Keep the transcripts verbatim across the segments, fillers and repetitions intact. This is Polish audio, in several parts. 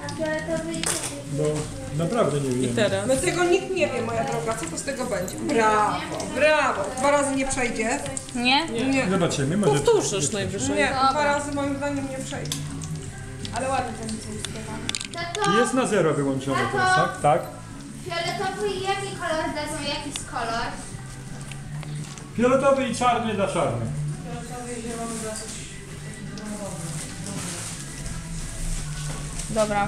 No, naprawdę nie wiem. I teraz? No tego nikt nie wie, moja droga, co to z tego będzie. Brawo, brawo. Dwa razy nie przejdzie. Nie? Nie, Zobaczymy, może... Powtórzysz najwyżej. nie, dwa razy moim zdaniem nie przejdzie. Ale ładnie ten coś śpiewa. Tato, Jest na zero wyłączone teraz, tak? Tak. fioletowy i jaki kolor dadzą? Jaki jest kolor? Fioletowy i czarny dla czarny. Dobra.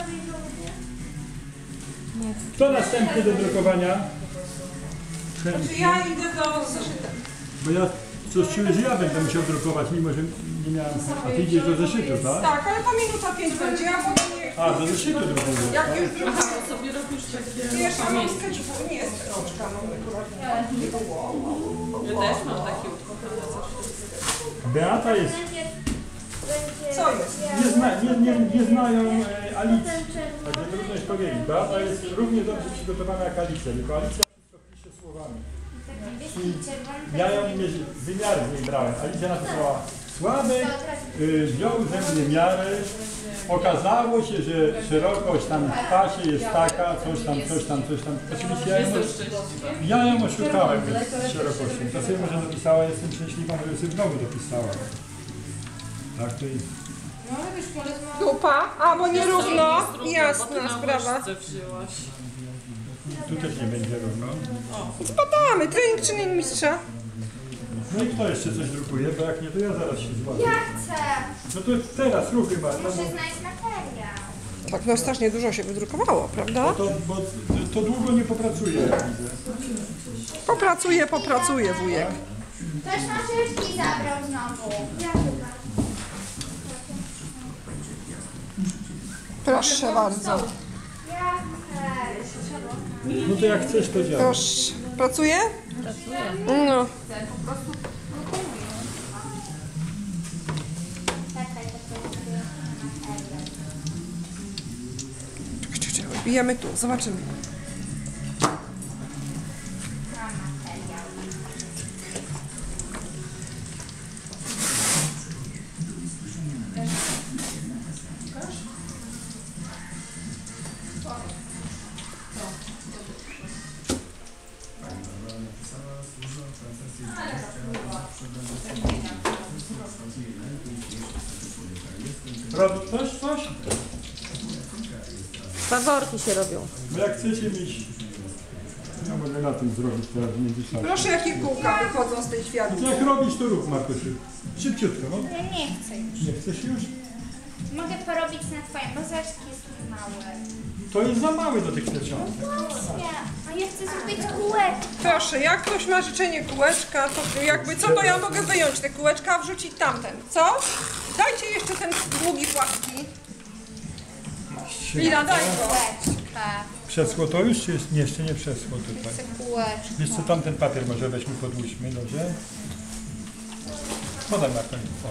Kto następny do drukowania? Czy ja idę do zeszyta? Bo ja coś czuję, że ja będę musiał drukować, mimo że nie miałem... A ty idziesz do zeszytu, tak? Tak, ale to minuta pięć będzie, a potem nie... A, do zeszytu drukowania. Jak już druga... Sobie robisz takie... Wiesz, a mam sketchbook, nie jest rączka, mam akurat. Ja też mam takie ukochane zawsze. Beata jest... Co jest? Nie, zna, nie, nie, nie znają e, Alicji. Także trudno jest powiedzieć. Beata jest równie dobrze przygotowana jak Alicja, tylko Alicja wszystko pisze słowami. Ja ją nie, wymiary z niej brałem. Alicja napisała słaby, y, wziął ze mnie miary. Okazało się, że szerokość tam w pasie jest taka, coś tam, coś tam, coś tam. Oczywiście ja ją, ja ją oszukałem z szerokością. To sobie może napisała, jestem szczęśliwa, że sobie znowu dopisała. Tak to jest. Dupa? A, bo nierówno. Bo ty Jasna na sprawa. łyżce wzięłaś. Tu też nie będzie równo. Spadamy, trening czynień mistrza. No i kto jeszcze coś drukuje? Bo jak nie, to ja zaraz się złapię. Ja chcę. No to teraz ruchy masz. No Muszę bo, znaleźć materiał. Tak, no strasznie dużo się wydrukowało, prawda? to, bo to długo nie popracuje, jak widzę. Popracuje, popracuje wujek. Ktoś nożyczki zabrał znowu. Ja chyba. Proszę bardzo. Ja chcę. No to jak chcesz, to działa. Proszę. Pracuje? No. Czekaj, to potrzebuję materiał. Czekaj, czekaj, bijemy tu, zobaczymy. Mam materiał. Robi ktoś coś? Faworki się robią. No jak chcecie mieć... Ja mogę na tym zrobić teraz w międzyczasie. Proszę, jakie kółka wychodzą z tej No światła. to jak robisz, to rób, Markusiu. Szybciutko, no. Ja nie chcę już. Nie chcesz już? Mogę porobić na twoim, bo zaczki jest mały. To jest za mały do tych plecionek. Właśnie, a ja chcę zrobić kółeczko. Proszę, jak ktoś ma życzenie kółeczka, to jakby co, to ja mogę wyjąć te kółeczka, a wrzucić tamten. Co? Dajcie jeszcze ten długi płaski. Lila, daj go. Kółeczka. Przeschło to już, czy jest, nie, jeszcze nie przeschło tutaj? Chcę kółeczko. Wiesz co, tamten papier może weźmy, podłóżmy, dobrze? Podam na koniec. O.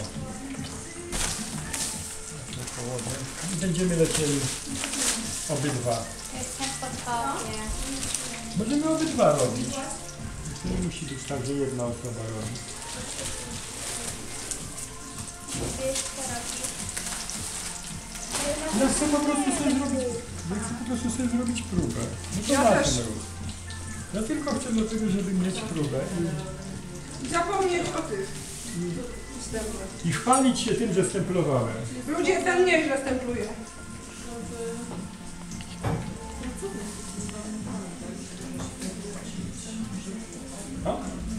Położę. I będziemy lecieli obydwa. Jestem pod tobie. Możemy obydwa robić. To nie musi być tak, że jedna osoba robi. Wiesz co robisz? Ja chcę po prostu sobie zrobić, ja chcę po prostu sobie zrobić próbę. No to Ja na też. tym rób. Ja tylko chcę do tego, żeby mieć próbę i, Zapomnieć o tych. i chwalić się tym, że stemplowałem. Ludzie ten nieźle stempluje. No?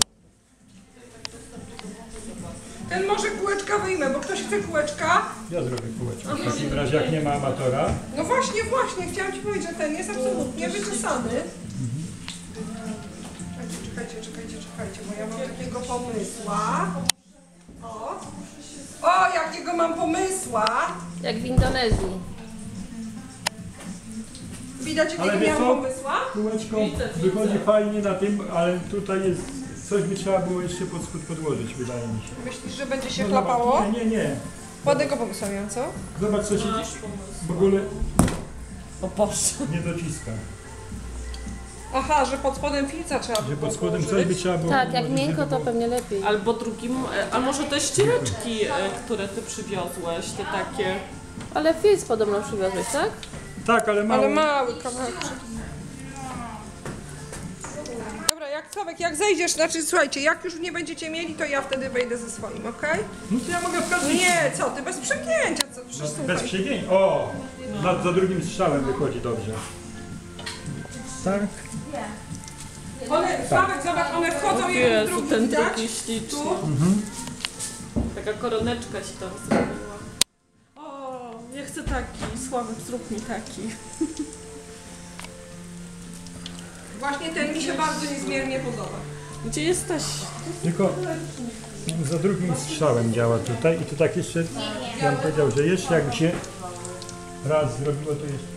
Ten może kółeczka wyjmę, bo ktoś chce kółeczka. Ja zrobię kółeczko. W takim razie, jak nie ma amatora. No właśnie, właśnie, chciałam ci powiedzieć, że ten jest absolutnie wyczesany. Czekajcie, czekajcie, czekajcie, czekajcie, bo ja mam takiego pomysła. O, o jakiego mam pomysła. Jak w Indonezji. Widać, jakiego Ale wiesz miałam co? pomysła? Kółeczko wychodzi fajnie na tym, ale tutaj jest... Coś by trzeba było jeszcze pod spód podłożyć, wydaje mi się. Myślisz, że będzie się No, chlapało? Nie, nie, nie. Ładnego pomysłu miałam, co? Zobacz, co się w ogóle O Boże. nie dociska. Aha, że pod spodem filca trzeba Że było pod spodem coś położyć. by trzeba było... Tak, jak podłożyć, miękko żeby to było- pewnie lepiej. Albo drugim, e, a może te ściereczki, e, które ty przywiozłeś, te takie... Ale filc podobno przywiozłeś, tak? Tak, ale mało. Ale mały kawałek. Dobra, jak Sławek, jak zejdziesz, znaczy słuchajcie, jak już nie będziecie mieli, to ja wtedy wejdę ze swoim, okej? No to ja mogę wskazać. Nie, co ty, bez przegięcia, co? Przecież Bez słuchaj. przegięć. O! Za, za drugim strzałem wychodzi dobrze. Tak? One, Sławek, zobacz, one wchodzą jeden w Jezu, drugi, ten widać? drugi śliczny. Tu. Taka koroneczka się tam zrobiła. O, ja chcę taki. Sławek, zrób mi taki. Właśnie ten mi się bardzo niezmiernie podoba. Gdzie jesteś? Tylko za drugim strzałem działa tutaj i tu tak jeszcze, ja bym powiedział, że jeszcze jakby się raz zrobiło, to jeszcze